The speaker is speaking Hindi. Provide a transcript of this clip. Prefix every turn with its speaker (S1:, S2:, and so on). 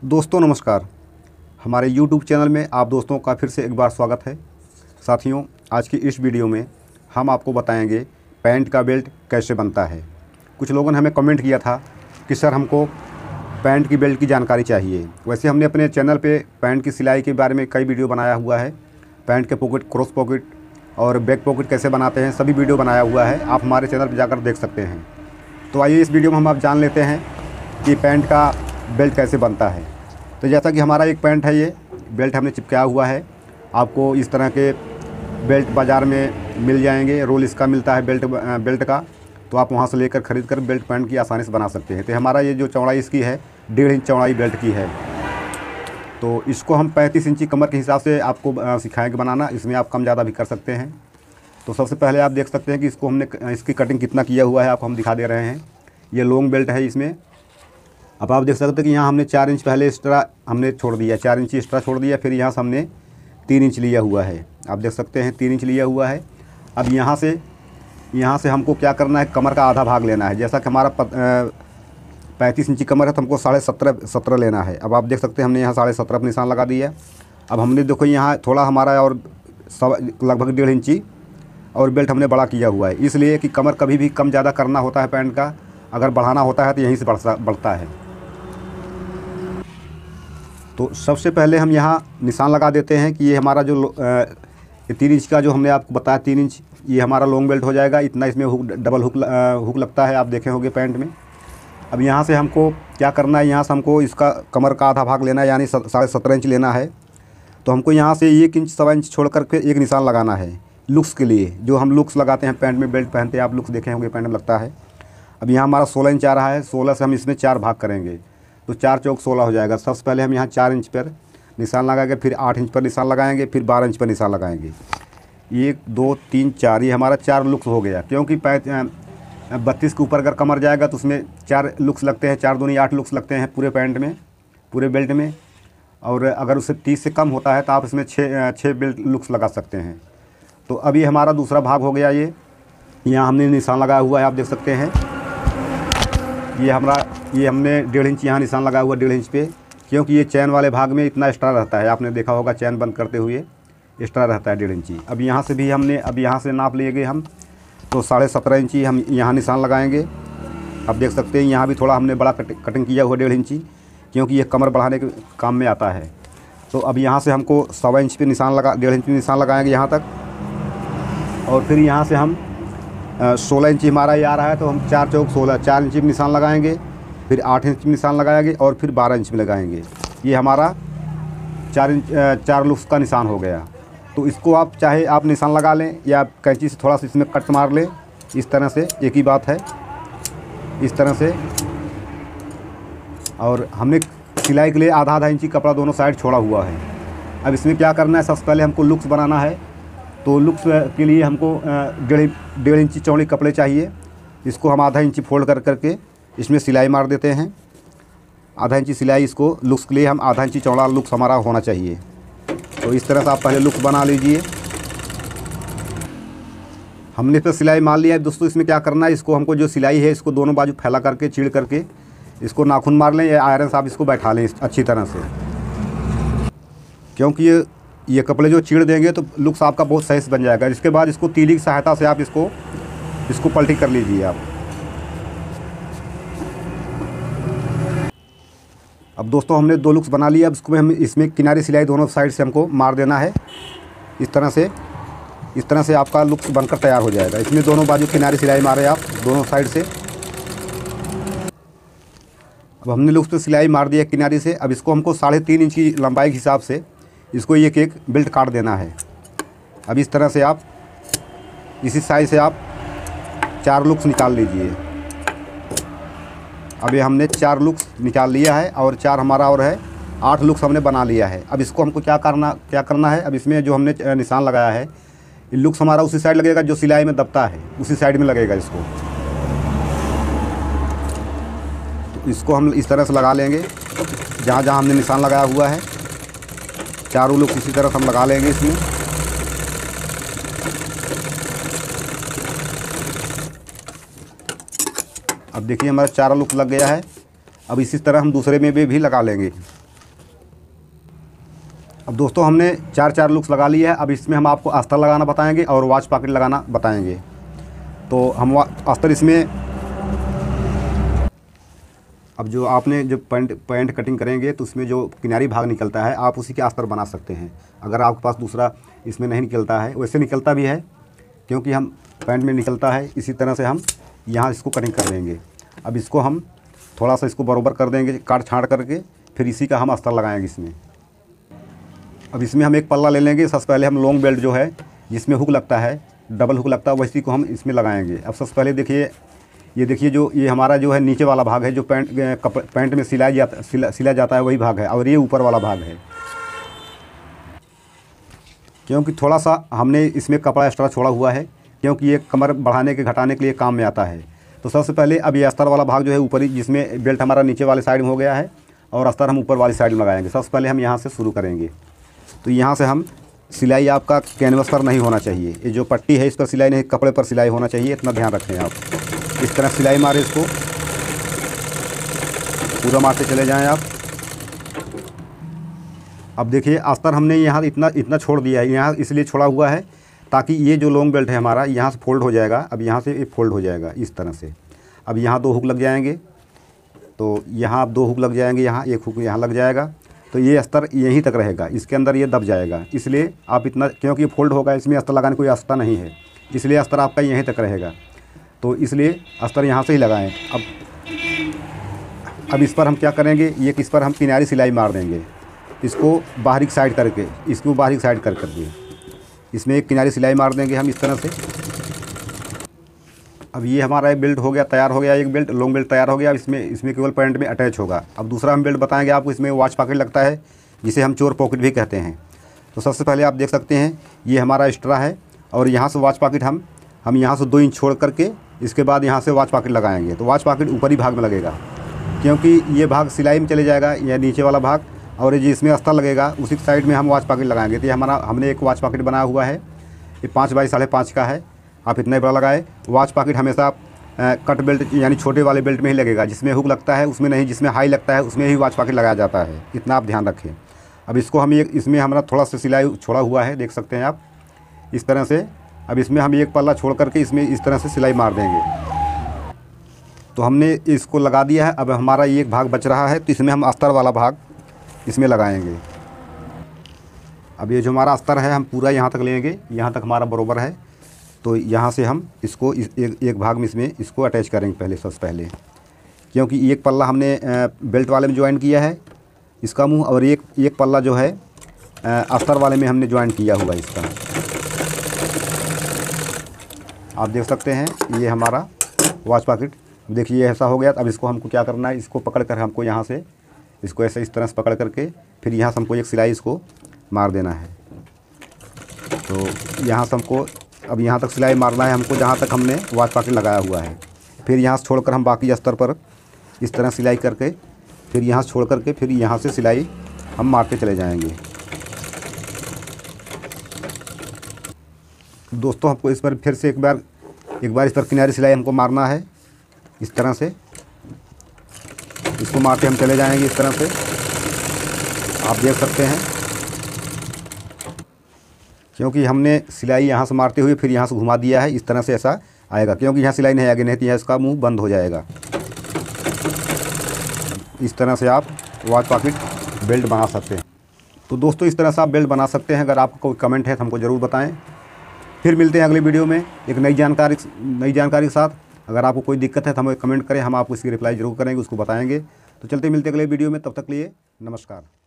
S1: दोस्तों नमस्कार। हमारे YouTube चैनल में आप दोस्तों का फिर से एक बार स्वागत है। साथियों, आज की इस वीडियो में हम आपको बताएंगे पैंट का बेल्ट कैसे बनता है। कुछ लोगों ने हमें कमेंट किया था कि सर हमको पैंट की बेल्ट की जानकारी चाहिए। वैसे हमने अपने चैनल पे पैंट की सिलाई के बारे में कई वीडियो बनाया हुआ है। पैंट के पॉकेट, क्रॉस पॉकेट और बैक पॉकेट कैसे बनाते हैं, सभी वीडियो बनाया हुआ है। आप हमारे चैनल पर जाकर देख सकते हैं। तो आइए इस वीडियो में हम आप जान लेते हैं कि पैंट का बेल्ट कैसे बनता है। तो जैसा कि हमारा एक पैंट है, ये बेल्ट हमने चिपकाया हुआ है। आपको इस तरह के बेल्ट बाज़ार में मिल जाएंगे। रोल इसका मिलता है बेल्ट का, तो आप वहाँ से लेकर ख़रीद कर बेल्ट पैंट की आसानी से बना सकते हैं। तो हमारा ये जो चौड़ाई इसकी है 1.5 इंच चौड़ाई बेल्ट की है। तो इसको हम 35 इंची कमर के हिसाब से आपको सिखाएंगे बनाना। इसमें आप कम ज़्यादा भी कर सकते हैं। तो सबसे पहले आप देख सकते हैं कि इसको हमने इसकी कटिंग कितना किया हुआ है, आपको हम दिखा दे रहे हैं। ये लॉन्ग बेल्ट है। इसमें अब आप देख सकते हैं कि यहाँ हमने 4 इंच पहले एक्स्ट्रा हमने छोड़ दिया, 4 इंच एक्स्ट्रा छोड़ दिया। फिर यहाँ से हमने 3 इंच लिया हुआ है। आप देख सकते हैं 3 इंच लिया हुआ है। अब यहाँ से हमको क्या करना है, कमर का आधा भाग लेना है। जैसा कि हमारा 35 इंची कमर है तो हमको 17.5 लेना है। अब आप देख सकते हैं हमने यहाँ 17.5 पर निशान लगा दिया। अब हमने देखो यहाँ थोड़ा हमारा और लगभग 1.5 इंची और बेल्ट हमने बड़ा किया हुआ है, इसलिए कि कमर कभी भी कम ज़्यादा करना होता है पैंट का। अगर बढ़ाना होता है तो यहीं से बढ़ता है। तो सबसे पहले हम यहाँ निशान लगा देते हैं कि ये हमारा जो 3 इंच का जो हमने आपको बताया 3 इंच, ये हमारा लॉन्ग बेल्ट हो जाएगा। इतना इसमें डबल हुक लगता है, आप देखे होंगे पैंट में। अब यहाँ से हमको क्या करना है, यहाँ से हमको इसका कमर का आधा भाग लेना है, यानी 17.5 इंच लेना है। तो हमको यहाँ से 1 इंच 1.25 इंच छोड़ करके एक निशान लगाना है लुक्स के लिए। जो हम लुक्स लगाते हैं पैंट में, बेल्ट पहनते हैं, आप लुक्स देखे होंगे पैंट में लगता है। अब यहाँ हमारा 16 इंच आ रहा है। 16 से हम इसमें 4 भाग करेंगे तो 4 चौक 16 हो जाएगा। सबसे पहले हम यहाँ 4 इंच पर निशान लगाएंगे, फिर 8 इंच पर निशान लगाएंगे, फिर 12 इंच पर निशान लगाएंगे। 1 2 3 4, ये हमारा 4 लुक्स हो गया। क्योंकि 32 के ऊपर अगर कमर जाएगा तो उसमें 4 लुक्स लगते हैं। 4 दूनी 8 लुक्स लगते हैं पूरे पैंट में, पूरे बेल्ट में। और अगर उससे 30 से कम होता है तो आप इसमें 6 बेल्ट लुक्स लगा सकते हैं। तो अभी हमारा दूसरा भाग हो गया। ये यहाँ हमने निशान लगाया हुआ है, आप देख सकते हैं। ये हमने 1.5 इंच यहाँ निशान लगाया हुआ 1.5 इंच पे, क्योंकि ये चैन वाले भाग में इतना एक्स्ट्रा रहता है। आपने देखा होगा चैन बंद करते हुए एक्स्ट्रा रहता है 1.5 इंची। अब यहाँ से भी हमने यहाँ से नाप लिए गए हम, तो 17.5 इंची हम यहाँ निशान लगाएंगे। अब देख सकते हैं यहाँ भी थोड़ा हमने बड़ा कटिंग किया हुआ 1.5 इंची, क्योंकि ये कमर बढ़ाने के काम में आता है। तो अब यहाँ से हमको 1.25 इंच पे निशान 1.5 इंच पे निशान लगाएंगे यहाँ तक। और फिर यहाँ से हम 16 इंची हमारा ये आ रहा है, तो हम 4 चौक 16, 4 इंची में निशान लगाएंगे, फिर 8 इंच में निशान लगाएंगे और फिर 12 इंच में लगाएंगे। ये हमारा 4 लुक्स का निशान हो गया। तो इसको आप चाहे आप निशान लगा लें या कैंची से थोड़ा सा इसमें कट मार लें, इस तरह से, एक ही बात है, इस तरह से। और हमने सिलाई के लिए आधा इंची कपड़ा दोनों साइड छोड़ा हुआ है। अब इसमें क्या करना है, सबसे पहले हमको लुक्स बनाना है। तो लुक्स के लिए हमको 1.5 इंची चौड़ी कपड़े चाहिए। इसको हम आधा इंची फोल्ड करके इसमें सिलाई मार देते हैं। आधा इंची सिलाई, इसको लुक्स के लिए हम आधा इंची चौड़ा लुक्स हमारा होना चाहिए। तो इस तरह से आप पहले लुक्स बना लीजिए। हमने इस पर सिलाई मार लिया है। दोस्तों इसमें क्या करना है, इसको हमको जो सिलाई है इसको दोनों बाजू फैला करके चीड़ करके इसको नाखून मार लें या आयरन से आप इसको बैठा लें अच्छी तरह से। क्योंकि ये कपड़े जो चीड़ देंगे तो लुक्स आपका बहुत सही से बन जाएगा। इसके बाद इसको तीली की सहायता से आप इसको पलटी कर लीजिए आप। अब दोस्तों हमने 2 लुक्स बना लिया। अब इसमें किनारी सिलाई दोनों साइड से हमको मार देना है इस तरह से आपका लुक्स बनकर तैयार हो जाएगा। इसमें दोनों बाजू किनारी सिलाई मारे आप दोनों साइड से। अब हमने लुक्स पे सिलाई मार दिया किनारी से। अब इसको हमको 3.5 इंच की लंबाई के हिसाब से इसको एक बेल्ट काट देना है। अब इस तरह से आप इसी साइज से आप 4 लुक्स निकाल लीजिए। अब ये हमने 4 लुक्स निकाल लिया है और 4 हमारा और है, 8 लुक्स हमने बना लिया है। अब इसको हमको क्या करना है, अब इसमें जो हमने निशान लगाया है, ये लुक्स हमारा उसी साइड लगेगा जो सिलाई में दबता है, उसी साइड में लगेगा इसको। तो इसको हम इस तरह से लगा लेंगे जहाँ जहाँ हमने निशान लगाया हुआ है। 4 लुक्स इसी तरह से हम लगा लेंगे इसमें। अब देखिए हमारा 4 लुक्स लग गया है। अब इसी तरह हम दूसरे में भी लगा लेंगे। अब दोस्तों हमने चार लुक्स लगा ली है। अब इसमें हम आपको अस्तर लगाना बताएंगे और वॉच पॉकेट लगाना बताएंगे। तो हम अस्तर इसमें, अब जो आपने जो पैंट कटिंग करेंगे तो उसमें जो किनारी भाग निकलता है आप उसी के अस्तर बना सकते हैं। अगर आपके पास दूसरा इसमें नहीं निकलता है, वैसे निकलता भी है क्योंकि हम पैंट में निकलता है, इसी तरह से हम यहाँ इसको कटिंग कर देंगे। अब इसको हम थोड़ा सा इसको बराबर कर देंगे काट छाँट करके, फिर इसी का हम अस्तर लगाएंगे इसमें। अब इसमें हम एक पल्ला ले लेंगे। सबसे पहले हम लॉन्ग बेल्ट जो है जिसमें हुक लगता है, डबल हुक लगता है, वैसी को हम इसमें लगाएंगे। अब सबसे पहले देखिए, ये देखिए जो ये हमारा जो है नीचे वाला भाग है, जो पैंट में सिला जाता है वही भाग है, और ये ऊपर वाला भाग है। क्योंकि थोड़ा सा हमने इसमें कपड़ा एक्स्ट्रा छोड़ा हुआ है, क्योंकि ये कमर बढ़ाने के घटाने के लिए काम में आता है। तो सबसे पहले अब ये अस्तर वाला भाग जो है ऊपर ही, जिसमें बेल्ट हमारा नीचे वाले साइड में हो गया है और अस्तर हम ऊपर वाली साइड में लगाएंगे। सबसे पहले हम यहाँ से शुरू करेंगे। तो यहाँ से हम सिलाई आपका कैनवस पर नहीं होना चाहिए, ये जो पट्टी है इस पर सिलाई नहीं, कपड़े पर सिलाई होना चाहिए, इतना ध्यान रखें आप। इस तरह सिलाई मारे, इसको पूरा मारते चले जाएं आप। अब देखिए अस्तर हमने यहाँ इतना छोड़ दिया है, यहाँ इसलिए छोड़ा हुआ है ताकि ये जो लॉन्ग बेल्ट है हमारा यहाँ से फोल्ड हो जाएगा। अब यहाँ से ये फोल्ड हो जाएगा इस तरह से। अब यहाँ 2 हुक लग जाएंगे, तो यहाँ अब 2 हुक लग जाएंगे, यहाँ 1 हुक यहाँ लग जाएगा। तो ये अस्तर यहीं तक रहेगा, इसके अंदर ये दब जाएगा। इसलिए आप इतना, क्योंकि ये फोल्ड होगा इसमें अस्तर लगाने कोई रास्ता नहीं है, इसलिए अस्तर आपका यहीं तक रहेगा। तो इसलिए अस्तर यहाँ से ही लगाएं। अब इस पर हम क्या करेंगे, ये इस पर हम किनारी सिलाई मार देंगे, इसको बाहरी साइड करके, इसको बाहरी साइड करके इसमें एक किनारी सिलाई मार देंगे हम इस तरह से। अब ये हमारा एक बेल्ट हो गया, तैयार हो गया, एक बेल्ट लॉन्ग बेल्ट तैयार हो गया। इसमें केवल पैंट में अटैच होगा। अब दूसरा हम बेल्ट बताएंगे आपको, इसमें वॉच पॉकेट लगता है, जिसे हम चोर पॉकेट भी कहते हैं। तो सबसे पहले आप देख सकते हैं ये हमारा एक्स्ट्रा है, और यहाँ से वॉच पॉकेट हम यहाँ से 2 इंच छोड़ करके इसके बाद यहाँ से वॉच पॉकेट लगाएंगे। तो वॉच पॉकेट ऊपरी भाग में लगेगा, क्योंकि ये भाग सिलाई में चले जाएगा, या नीचे वाला भाग, और जिसमें अस्तर लगेगा उसी साइड में हम वॉच पॉकेट लगाएंगे। तो ये हमने एक वॉच पॉकेट बनाया हुआ है, ये 5 बाई 5.5 का है। आप इतना ही बड़ा लगाए। वॉच पॉकेट हमेशा कट बेल्ट यानी छोटे वाले बेल्ट में ही लगेगा, जिसमें हुक लगता है उसमें नहीं, जिसमें हाई लगता है उसमें ही वॉच पॉकेट लगाया जाता है, इतना आप ध्यान रखें। अब इसको हम इसमें हमारा थोड़ा सा सिलाई छोड़ा हुआ है, देख सकते हैं आप इस तरह से। अब इसमें हम एक पल्ला छोड़ करके इसमें इस तरह से सिलाई मार देंगे। तो हमने इसको लगा दिया है। अब हमारा ये एक भाग बच रहा है, तो इसमें हम अस्तर वाला भाग इसमें लगाएंगे। अब ये जो हमारा अस्तर है हम पूरा यहाँ तक लेंगे, यहाँ तक हमारा बराबर है। तो यहाँ से हम इसको एक भाग में इसमें इसको अटैच करेंगे सबसे पहले, क्योंकि एक पल्ला हमने बेल्ट वाले में ज्वाइन किया है इसका मुंह, और एक पल्ला जो है अस्तर वाले में हमने ज्वाइन किया हुआ इसका। आप देख सकते हैं ये हमारा वॉच पॉकेट, देखिए ऐसा हो गया। अब इसको हमको क्या करना है, इसको पकड़ कर हमको यहाँ से इसको ऐसे इस तरह से पकड़ करके फिर यहाँ से हमको एक सिलाई इसको मार देना है। तो यहाँ से हमको अब यहाँ तक सिलाई मारना है हमको, जहाँ तक हमने वॉच पॉकेट लगाया हुआ है। फिर यहाँ से छोड़कर हम बाकी अस्तर पर इस तरह सिलाई करके, फिर यहाँ से छोड़ करके फिर यहाँ से सिलाई हम मारते चले जाएंगे। दोस्तों हमको इस पर फिर से एक बार इस पर किनारी सिलाई हमको मारना है इस तरह से, इसको मारते हम चले जाएंगे इस तरह से, आप देख सकते हैं। क्योंकि हमने सिलाई यहाँ से मारते हुए फिर यहाँ से घुमा दिया है, इस तरह से ऐसा आएगा, क्योंकि यहाँ सिलाई नहीं आएगी, नहीं तो यहाँ इसका मुंह बंद हो जाएगा। इस तरह से आप वॉच पॉकेट बेल्ट बना सकते हैं। तो दोस्तों इस तरह से आप बेल्ट बना सकते हैं। अगर आपको कोई कमेंट है तो हमको ज़रूर बताएं। फिर मिलते हैं अगले वीडियो में एक नई जानकारी के साथ। अगर आपको कोई दिक्कत है तो हमें कमेंट करें, हम आपको इसकी रिप्लाई जरूर करेंगे, उसको बताएंगे। तो चलते मिलते अगले वीडियो में, तब तक के लिए नमस्कार।